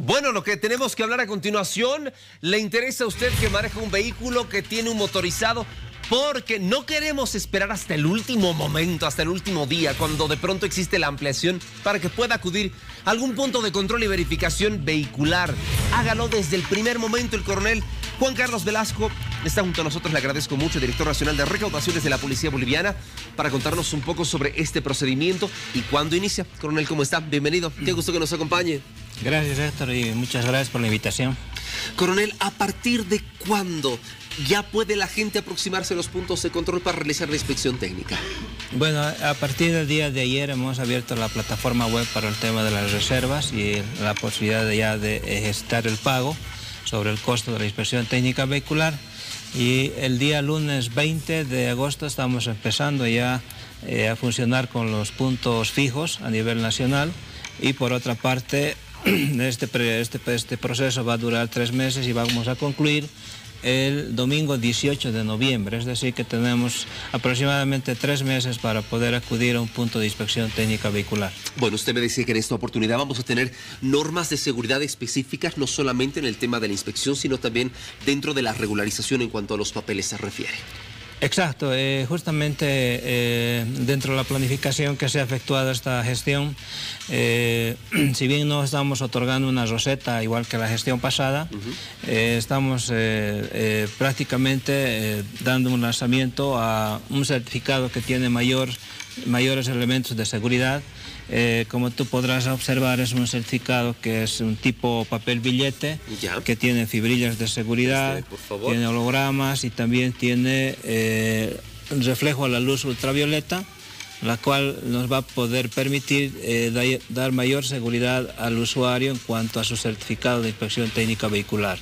Bueno, lo que tenemos que hablar a continuación, ¿le interesa a usted que maneja un vehículo que tiene un motorizado? Porque no queremos esperar hasta el último momento, hasta el último día, cuando de pronto existe la ampliación para que pueda acudir a algún punto de control y verificación vehicular. Hágalo desde el primer momento. El coronel Juan Carlos Velasco está junto a nosotros, le agradezco mucho, director nacional de recaudaciones de la Policía Boliviana, para contarnos un poco sobre este procedimiento y cuándo inicia. Coronel, ¿cómo está? Bienvenido, qué gusto que nos acompañe. Gracias, Héctor, y muchas gracias por la invitación. Coronel, ¿a partir de cuándo ya puede la gente aproximarse a los puntos de control para realizar la inspección técnica? Bueno, a partir del día de ayer hemos abierto la plataforma web para el tema de las reservas y la posibilidad de ejecutar el pago sobre el costo de la inspección técnica vehicular. Y el día lunes 20 de agosto estamos empezando ya a funcionar con los puntos fijos a nivel nacional. Y por otra parte, este proceso va a durar 3 meses y vamos a concluir el domingo 18 de noviembre, es decir, que tenemos aproximadamente 3 meses para poder acudir a un punto de inspección técnica vehicular. Bueno, usted me decía que en esta oportunidad vamos a tener normas de seguridad específicas, no solamente en el tema de la inspección, sino también dentro de la regularización en cuanto a los papeles se refiere. Exacto, justamente dentro de la planificación que se ha efectuado esta gestión, si bien no estamos otorgando una receta igual que la gestión pasada, estamos prácticamente dando un lanzamiento a un certificado que tiene mayores elementos de seguridad. Como tú podrás observar, es un certificado que es un tipo papel billete, que tiene fibrillas de seguridad, tiene hologramas y también tiene reflejo a la luz ultravioleta, la cual nos va a poder permitir dar mayor seguridad al usuario en cuanto a su certificado de inspección técnica vehicular.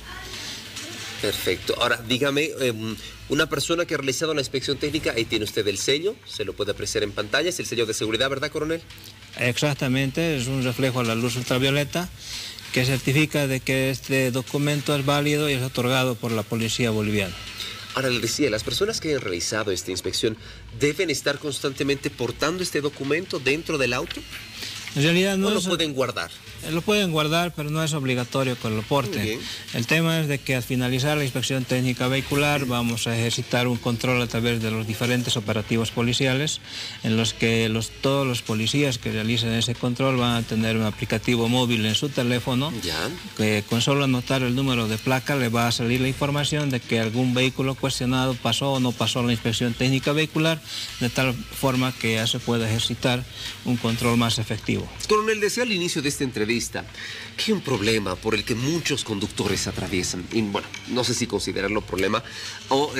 Perfecto. Ahora, dígame, una persona que ha realizado la inspección técnica, ahí tiene usted el sello, se lo puede apreciar en pantalla, es el sello de seguridad, ¿verdad, coronel? Exactamente, es un reflejo a la luz ultravioleta que certifica de que este documento es válido y es otorgado por la Policía Boliviana. Ahora, le decía, las personas que han realizado esta inspección deben estar constantemente portando este documento dentro del auto. En realidad no lo pueden guardar. Lo pueden guardar, pero no es obligatorio que lo porten. El tema es de que al finalizar la inspección técnica vehicular vamos a ejercitar un control a través de los diferentes operativos policiales, en los que todos los policías que realicen ese control van a tener un aplicativo móvil en su teléfono, que con solo anotar el número de placa le va a salir la información de que algún vehículo cuestionado pasó o no pasó la inspección técnica vehicular, de tal forma que ya se puede ejercitar un control más efectivo. Coronel, decía al inicio de esta entrevista que hay un problema por el que muchos conductores atraviesan, y bueno, no sé si considerarlo problema o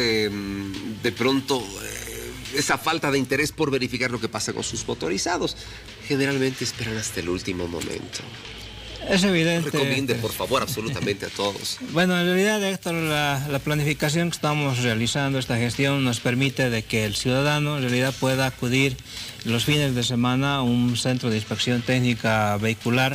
de pronto esa falta de interés por verificar lo que pasa con sus motorizados. Generalmente esperan hasta el último momento. Es evidente. Recomiende, por favor, absolutamente a todos. Bueno, en realidad, Héctor, la planificación que estamos realizando, esta gestión, nos permite de que el ciudadano en realidad pueda acudir los fines de semana a un centro de inspección técnica vehicular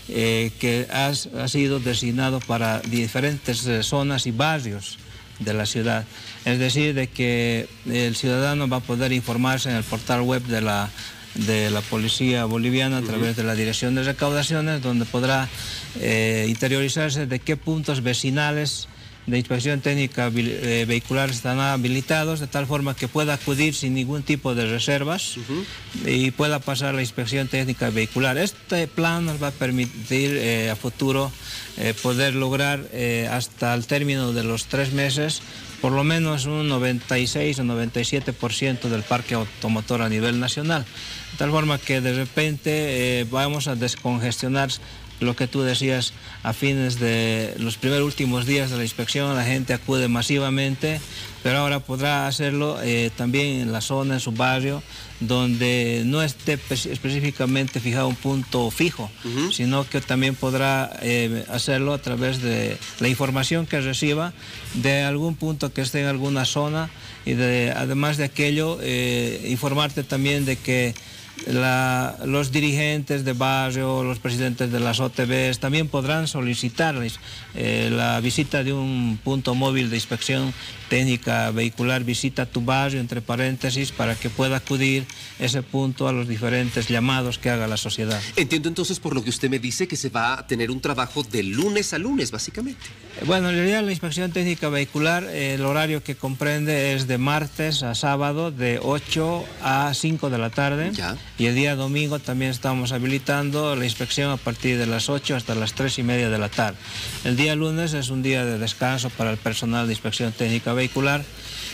que ha sido designado para diferentes zonas y barrios de la ciudad. Es decir, de que el ciudadano va a poder informarse en el portal web de la Policía Boliviana a través de la Dirección de Recaudaciones, donde podrá interiorizarse de qué puntos vecinales de inspección técnica vehicular están habilitados, de tal forma que pueda acudir sin ningún tipo de reservas y pueda pasar la inspección técnica vehicular. Este plan nos va a permitir a futuro poder lograr hasta el término de los 3 meses por lo menos un 96 o 97% del parque automotor a nivel nacional. De tal forma que de repente vamos a descongestionar lo que tú decías, a fines de los últimos días de la inspección la gente acude masivamente, pero ahora podrá hacerlo también en la zona, en su barrio, donde no esté específicamente fijado un punto fijo, sino que también podrá hacerlo a través de la información que reciba de algún punto que esté en alguna zona y además de aquello, informarte también de que los dirigentes de barrio, los presidentes de las OTBs también podrán solicitarles la visita de un punto móvil de inspección técnica vehicular, visita tu barrio, entre paréntesis, para que pueda acudir ese punto a los diferentes llamados que haga la sociedad. Entiendo entonces por lo que usted me dice que se va a tener un trabajo de lunes a lunes, básicamente. Bueno, en realidad la inspección técnica vehicular, el horario que comprende es de martes a sábado, de 8 a 5 de la tarde. Ya. Y el día domingo también estamos habilitando la inspección a partir de las 8 hasta las 3:30 de la tarde. El día lunes es un día de descanso para el personal de inspección técnica vehicular,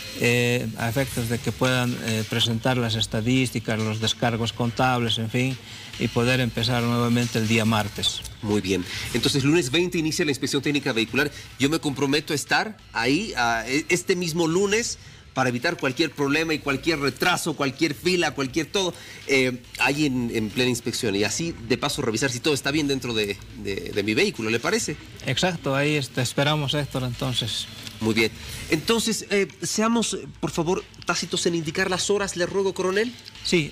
a efectos de que puedan presentar las estadísticas, los descargos contables, en fin, y poder empezar nuevamente el día martes. Muy bien. Entonces, lunes 20 inicia la inspección técnica vehicular. Yo me comprometo a estar ahí este mismo lunes para evitar cualquier problema y cualquier retraso, cualquier fila, cualquier todo, ahí en plena inspección. Y así, de paso, revisar si todo está bien dentro de mi vehículo, ¿le parece? Exacto, ahí esperamos, Héctor, entonces. Muy bien. Entonces, seamos, por favor, tácitos en indicar las horas, le ruego, coronel. Sí,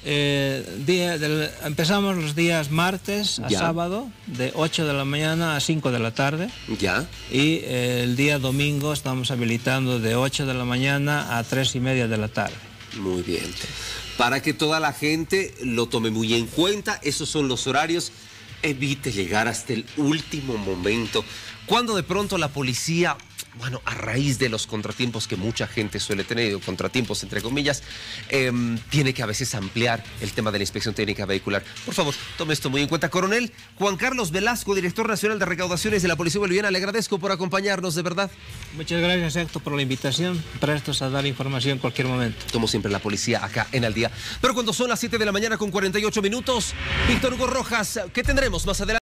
empezamos los días martes a sábado, de 8 de la mañana a 5 de la tarde. Ya. Y el día domingo estamos habilitando de 8 de la mañana a 3:30 de la tarde. Muy bien. Para que toda la gente lo tome muy en cuenta, esos son los horarios. Evite llegar hasta el último momento. Cuando de pronto la policía, bueno, a raíz de los contratiempos que mucha gente suele tener, contratiempos entre comillas, tiene que a veces ampliar el tema de la inspección técnica vehicular. Por favor, tome esto muy en cuenta. Coronel Juan Carlos Velasco, director nacional de recaudaciones de la Policía Boliviana, le agradezco por acompañarnos, de verdad. Muchas gracias, Héctor, por la invitación. Prestos a dar información en cualquier momento. Como siempre, la policía acá en Al Día. Pero cuando son las 7 de la mañana con 48 minutos, Víctor Hugo Rojas, ¿qué tendremos más adelante?